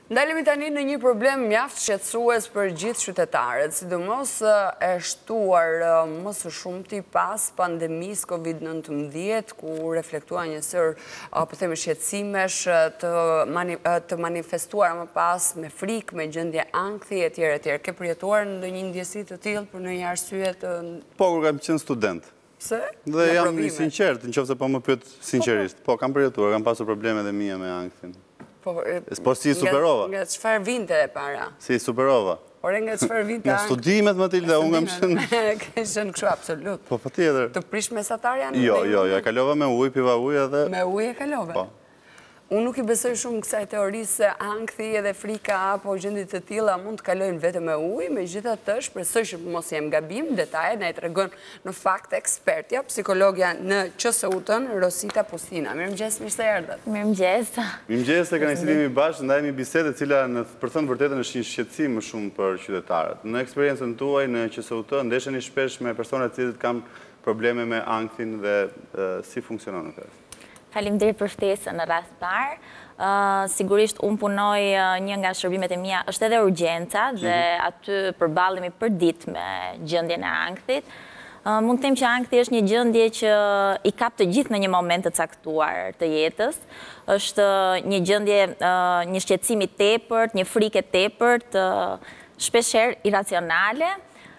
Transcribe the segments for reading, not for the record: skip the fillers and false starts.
Ndalemi tani në një problem mjaft shqetësues për gjithë qytetarët, sidomos e shtuar më së shumti pas pandemisë COVID-19, ku reflektua njësër po themi shqetësimesh të manifestuara më pas me frikë, me gjendje ankthi etj. etj. Ke përjetuar ndonjë ndjesi të tillë për ndonjë arsye të Po, kur kam qenë student. Pse? Dhe jam i sinqert, nëse po më pyet sinqerisht. Po, kam përjetuar, kam pasur probleme dhe mia me ankthin. Po si superova? Nga çfarë vinte e para? Si superova? Ore nga çfarë vinte? Nga studimet, Matilda, unë kam qenë... Ke qenë kështu absolut. Po, patjetër. Të prish mesatar janë? Jo, e kalova me ujë, piva ujë edhe... Me ujë e kalove? Po. Unë nuk i besoj shumë kësaj teorisë se ankthi edhe frika apo gjendje të tilla mund të kalojnë vetëm me ujë, megjithatë shpresoj që mos jem gabim, detajet na i tregon në fakt ekspertja, psikologja në QSU-tën, Rosita Pustina. Mirëmëngjes, mirë se erdhët. Mirëmëngjes. Mirëmëngjes, se kënaqësimi bashkë, ndajemi bisedë e cila për thënë vërtetën është një shqetësim më shumë për qytetarët. Në eksperiencën tuaj në QSU-të ndesheni shpesh me persona të cilët kanë probleme me ankthin dhe si funksionon në këtë? Faleminderit për ftesën në rast parë. Sigurisht unë punoj një nga shërbimet e mia është edhe urgjenca dhe aty përballemi përditë me gjendjen e ankthit. Mund të them që ankthi është një gjendje që i kap të gjithë në një moment të caktuar të jetës. Është një gjendje, një shqetësim i tepërt, një frikë e tepërt, shpeshherë iracionale.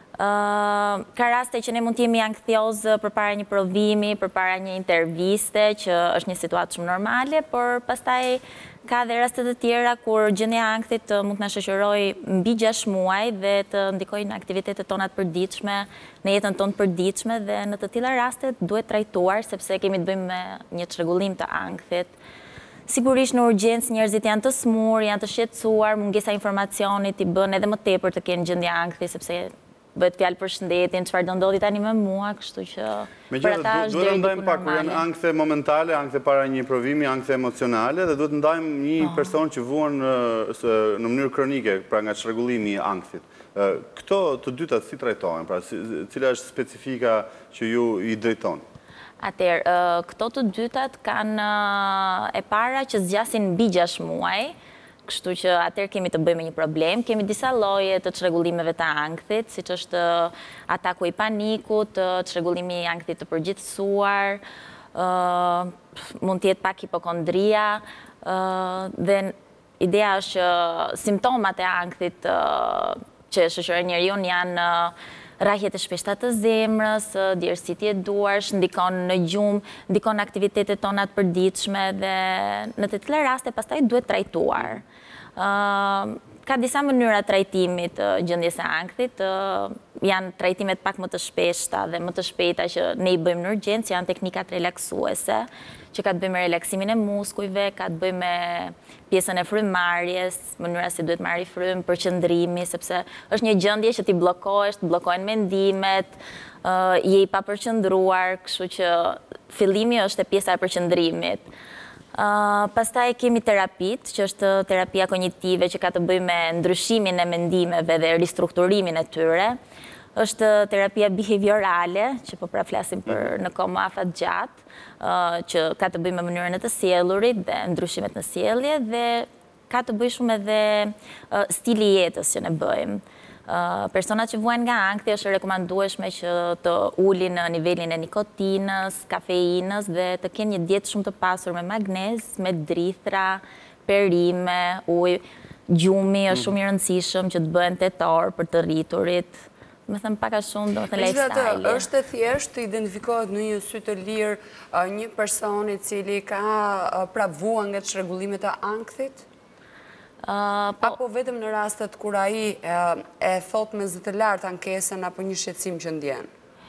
Ka raste që ne mund të jemi ankthioz përpara një provimi, përpara një interviste, që është një situatë shumë normale, por pastaj ka dhe raste të tjera kur gjendja e ankthit mund të na shoqërojë mbi 6 muaj dhe të ndikojë në aktivitetet tona të përditshme, në jetën tonë të përditshme dhe në të tilla raste duhet trajtuar sepse kemi të bëjmë me një çrregullim të ankthit. Sigurisht në urgjencë njerëzit janë të smur, janë të shqetësuar, mungesa informacionit i bën edhe më tepër të kenë gjendje ankthi sepse bëhet fjalë për shëndetin, çfarë do ndodhi tani me mua, kështu që për ata është deri diku normale. Pak, kur janë ankthe momentale, ankthe para një provimi, ankthe emocionale, dhe duhet ndajmë një person që vuan në mënyrë kronike, pra nga çrregullimi i ankthit. Këto të dyta si trajtohen, pra cila është specifika që ju i drejtoni? Atëherë, këto të dytat kanë e para që zgjasin mbi 6 muaj. Kështu që atëherë kemi të bëjmë një problem, kemi disa lloje të çrregullimeve të ankthit, siç është ataku i panikut, çrregullimi i ankthit të përgjithësuar, mund të jetë pak hipokondria, dhe ideja është që simptomat e ankthit që shoqërojnë njeriu janë rrahjet e shpeshta të zemrës, djersitje duarsh, ndikon në gjumë, ndikon në aktivitetet tona të përditshme dhe në të tilla raste pastaj duhet trajtuar. Ka disa mënyra trajtimit gjendjes së ankthit, janë trajtimet pak më të shpeshta dhe më të shpejta që ne i bëjmë në urgjencë, janë teknikat relaksuese, që ka të bëjmë me relaksimin e muskujve, ka të bëjmë me pjesën e frymëmarrjes, mënyra si duhet marrë frymë, përqendrimi, sepse është një gjendje që ti bllokohesh, të bllokohen mendimet, je i papërqendruar, kështu që fillimi është e pjesa e përqendrimit. Pastaj kemi terapit, që është terapia kognitive që ka të bëjë me ndryshimin e mendimeve dhe ristrukturimin e tyre. Është terapia behaviorale, që po pra flasim për në kohë më afat gjatë, që ka të bëjë me mënyrën e të sjellurit dhe ndryshimet në sjellje dhe ka të bëjë shumë edhe stili i jetës që ne bëjmë. Personat që vuajnë nga ankthi është rekomandueshme që të ulin në nivelin e nikotinës, kafeinës dhe të kenë një dietë shumë të pasur me magnez, me drithra, perime, ujë. Gjumi është shumë i rëndësishëm që të bëhen tetor për të rriturit. Me thëmë paka shumë, do të lifestyle. Është e thjesht të identifikohet në një sy të lirë një person i cili ka pravuar nga çrregullimet e ankthit? Apo vetëm në rastet kur ai e thot me zë të lartë ankesën apo një shqetësim që ndjen?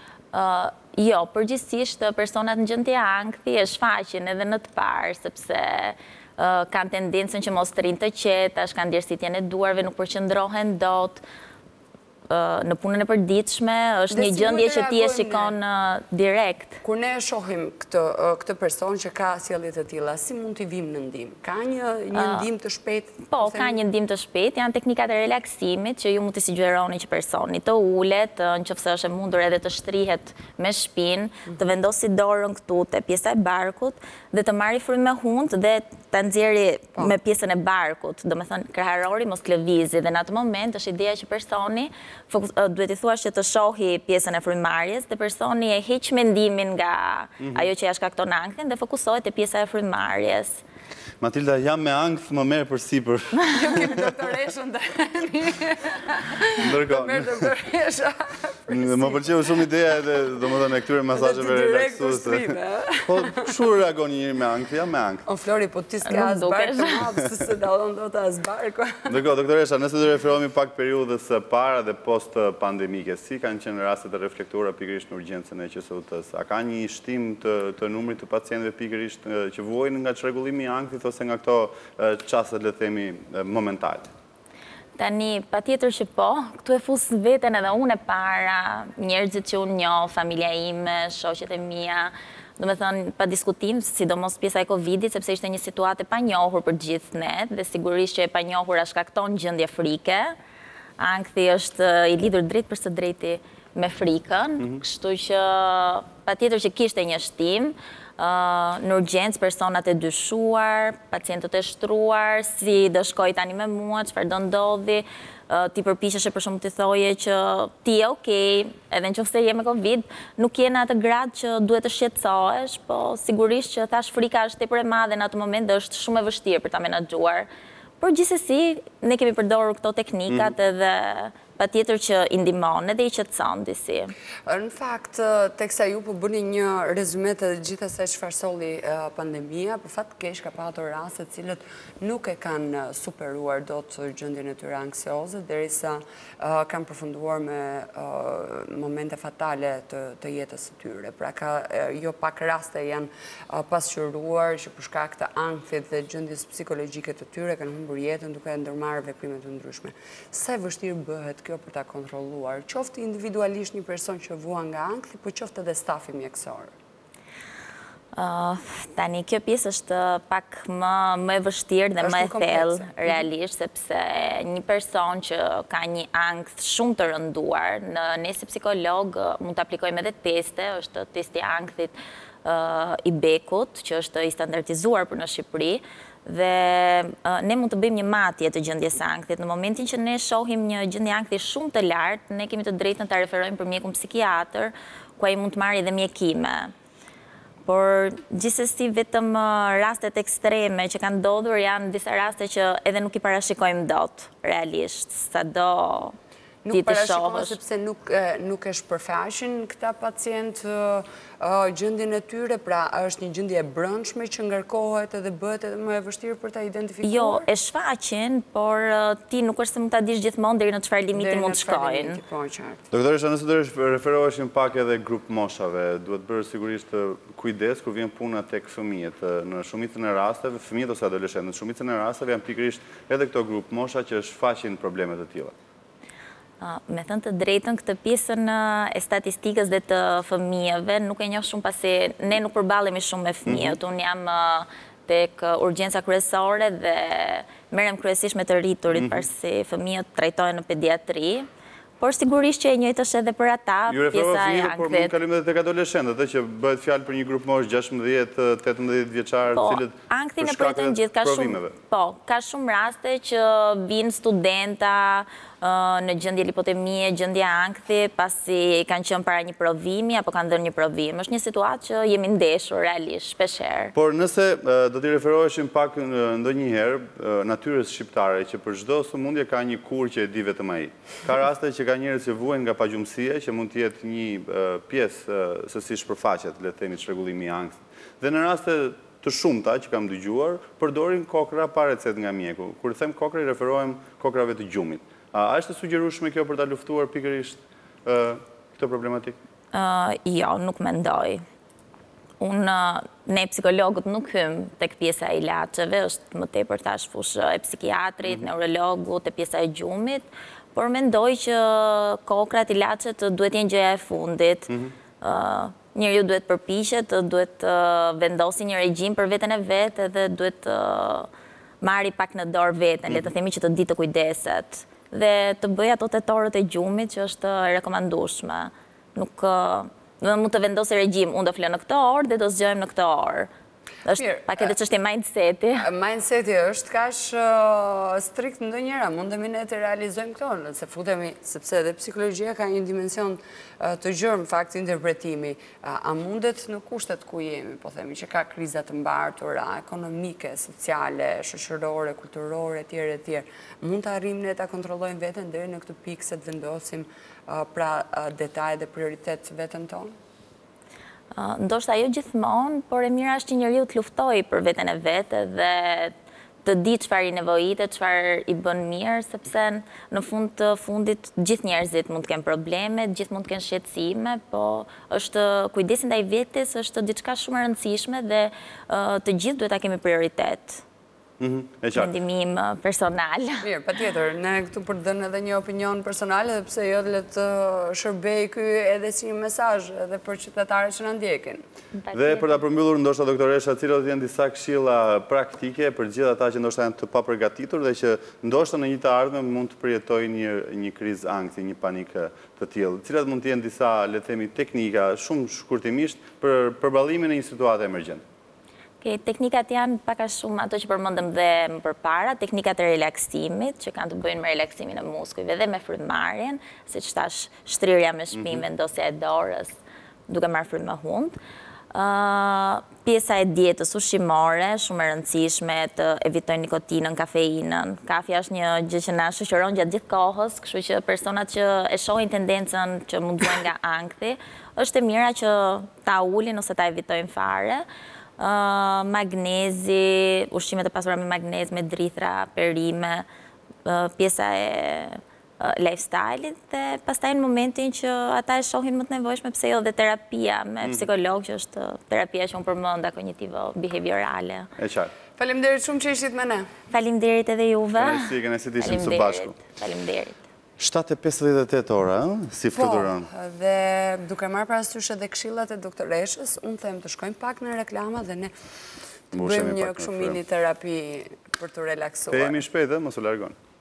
Jo, përgjithsisht personat në gjendje ankthi e shfaqin edhe në të parë, sepse kanë tendencën që mos të rinë të qetash, kanë djersitjen e duarve, nuk përqendrohen dot. në punën e përditshme, është një gjendje që ti e shikon direkt. Kur ne shohim këtë person që ka sjellje të tilla, si mund t'i vim në ndihmë? Ka një ndihmë të shpejtë? Po, ka një ndihmë të shpejtë, janë teknikat e relaksimit që ju mund të sugjeroni që personi të ulet, nëse është e mundur edhe të shtrihet me shpinë, të vendosi dorën këtu te pjesa e barkut dhe të marrë frymë me hund dhe ta nxjerrë me pjesën e barkut, domethënë krahërori mos lëvizi dhe në atë moment është ideja që personi duhet i thuash që të shohi pjesën e frymarrjes dhe personi e heq mendimin nga ajo që ja shkakton ankthjen dhe fokusohet te pjesa e frymarrjes. Matilda, jam me ankth, më merr përsipër. Kemi doktoreshën tani. Ndërkohë. Doktoresha. Më pëlqeu shumë ideja edhe domethënë e këtyre masazheve relaksuese. Po, kush reagon njëri me ankth? Jam me ankth. O Flori, po ti s'ke as bark të madh, se dallon dot as bark. Ndërkohë, doktoresha, nëse do referohemi pak periudhës së para dhe post pandemike, si kanë qenë rastet të reflektuara pikërisht në urgjencën e QSU-s? A ka një shtim të numrit të pacientëve pikërisht që vuajnë nga çrregullimi i ankthit ose nga këto çastet, le të themi, momentale? Tani, patjetër që po, këtu e fus veten edhe unë e para, njerëzit që unë njoh, familja ime, shoqet e mia, domethënë pa diskutim, sidomos pjesa e Covidit, sepse ishte një situatë e panjohur për gjithë ne, dhe sigurisht që e panjohura shkakton gjendje frike. Ankthi është i lidhur drejt për së drejti me frikën, kështu që patjetër që kishte një shtim. Në urgjencë personat e dyshuar, pacientët e shtruar, si do shkoj tani me mua, çfarë do ndodhi, ti përpiqesh për shumë të thoje që ti je okej, edhe nëse je me Covid, nuk je në atë grad që duhet të shqetësohesh, po sigurisht që thash frika është tepër e madhe në atë moment dhe është shumë e vështirë për ta menaxhuar. Por gjithsesi, ne kemi përdorur këto teknikat edhe patjetër që i ndihmon edhe i qetëson disi. Në fakt, teksa ju po bëni një rezume të gjithë asaj çfarë solli pandemia, për fat keq ka patur raste të cilët nuk e kanë superuar dot gjendjen e tyre anksioze derisa kanë përfunduar me momente fatale të jetës së tyre. Pra jo pak raste janë pasqyruar që për shkak të ankthit dhe gjendjes psikologjike të tyre kanë humbur jetën duke ndërmarrë veprime të ndryshme. Sa e vështirë bëhet kjo për ta kontrolluar, qoftë individualisht një person që vuan nga ankthi, po qoftë edhe stafi mjekësor? Tani, kjo pjesë është pak më e vështirë dhe më e thellë realisht, sepse një person që ka një ankth shumë të rënduar, ne si psikolog mund të aplikojmë edhe teste, është testi ankthit i bekut, që është i standardizuar për në Shqipëri, dhe ne mund të bëjmë një matje të gjendjes së ankthit. Në momentin që ne shohim një gjendje ankthi shumë të lartë, ne kemi të drejtën ta referojmë për mjekun psikiatër, ku ai mund të marrë edhe mjekime. Por gjithsesi vetëm rastet ekstreme që kanë ndodhur janë disa raste që edhe nuk i parashikojmë dot realisht, sado Nuk parashikojnë sepse nuk e shpërfaqin këta pacient gjendjen e tyre, pra është një gjendje e brendshme që ngarkohet edhe bëhet edhe më e vështirë për ta identifikuar? Jo, e shfaqin, por ti nuk është se mund ta dish gjithmonë deri në çfarë limiti mund të shkojnë. Doktoresha, nëse do referoheshim pak edhe grup moshave, duhet bërë sigurisht kujdes kur vjen puna tek fëmijët. Në shumicën e rasteve, fëmijët ose adoleshentët, në shumicën e rasteve janë pikërisht edhe këto grup mosha që shfaqin probleme të tilla. Me thënë të drejtën, këtë pjesën e statistikës dhe të fëmijëve nuk e njoh shumë pasi ne nuk përballemi shumë me fëmijët. Unë jam tek urgjenca kryesore dhe merrem kryesisht me të rriturit, pasi fëmijët trajtohen në pediatri. Por sigurisht që e njëjtë është edhe për ata pjesa e ankthit. Por mund kalim edhe tek adoleshentët, që bëhet fjalë për një grup mosh 16-18 vjeçar, të cilët anktin e pritën gjithë provimeve. Po, ka shumë raste që vinë studenta në gjendje lipotemie, gjendje ankthi, pasi kanë qenë para një provimi apo kanë dhënë një provim. Është një situatë që jemi ndeshur realisht shpeshherë. Por nëse do t'i referoheshim pak ndonjëherë natyrës shqiptare, që për çdo sëmundje ka një kur që e di vetëm ai. Ka raste që ka njerëz që vuajnë nga pagjumësia, që mund të jetë një pjesë se si shpërfaqet, le të themi, çrregullimi i ankthit. Dhe në raste të shumta që kam dëgjuar, përdorin kokra pa recetë nga mjeku. Kur them kokra, i referohem kokrave të gjumit. A është e sugjerueshme kjo për ta luftuar pikërisht këtë problematik? Jo, nuk mendoj. Ne psikologët nuk hym tek pjesa e ilaçeve, është më tepër tash fushë e psikiatrit, neurologut, e pjesa e gjumit, por mendoj që kokrat, ilaçet duhet jenë gjëja e fundit. Njeriu duhet përpiqet, duhet vendosi një regjim për veten e vet dhe duhet marri pak në dorë veten, le të themi që të di të kujdeset dhe të bëj ato tetorët e gjumit që është e rekomandueshme. Nuk mund të vendosi regjim, unë do flë në këtë orë dhe do zgjohem në këtë orë. Është pak edhe çështje mindset-i. Mindset-i është kaq strikt ndonjëra, mundemi ne të realizojmë këto, nëse futemi, sepse edhe psikologjia ka një dimension të gjerë në fakt interpretimi. A mundet në kushtet ku jemi, po themi që ka kriza të mbartura, ekonomike, sociale, shoqërore, kulturore, etj. Mund të arrijmë ne ta kontrollojmë veten deri në këtë pikë se të vendosim pra detaj dhe prioritet veten tonë? Ndoshta jo gjithmonë, por e mira është që njeriu të luftojë për veten e vet dhe të di çfarë i nevojitet, çfarë i bën mirë, sepse në fund të fundit gjithë njerëzit mund të kenë probleme, gjithë mund të kenë shqetësime, po është kujdesi ndaj vetes është diçka shumë e rëndësishme dhe të gjithë duhet ta kemi prioritet. Mendimim personal. Mirë, patjetër, ne këtu për të dhënë edhe një opinion personal, edhe pse jo le të shërbej ky edhe si një mesazh edhe për qytetarët që na ndjekin. Dhe për ta përmbyllur, ndoshta doktoresha, cilat janë disa këshilla praktike për gjithë ata që ndoshta janë të papërgatitur dhe që ndoshta në një të ardhmen mund të përjetojnë një krizë ankthi, një panikë të tillë. Cilat mund të jenë disa, le të themi, teknika shumë shkurtimisht për përballimin e një situate emergjente? Teknikat janë pak a shumë ato që përmendëm dhe më përpara, teknikat e relaksimit, që kanë të bëjnë me relaksimin e muskujve dhe me frymëmarrjen, siç thash, shtrirja me shpinë, vendosja e dorës, duke marrë frymë me hund. Pjesa e dietës ushqimore, shumë e rëndësishme, të evitojnë nikotinën, kafeinën. Kafja është një gjë që na shoqëron gjatë gjithë kohës, kështu që personat që e shohin tendencën që mundohen nga ankthi, është e mira që ta ulin ose ta evitojnë fare. Magnezi, ushqimet e pasura me magnez, me drithra, perime, pjesa e lifestyle-it dhe pastaj në momentin që ata e shohin më të nevojshme, pse jo dhe terapia me psikolog, që është terapia që unë përmenda kognitivo-behaviorale. E qartë. Faleminderit shumë që ishit me ne. Faleminderit edhe juve. Kënaqësi të ishim së bashku. Faleminderit. 7:58 ora, si fluturon. Po, dhe duke marrë parasysh edhe këshillat e doktoreshës, unë them të shkojmë pak në reklama dhe ne bëjmë një kështu mini terapi për të relaksuar. Kthehemi shpejt, mos u largoni.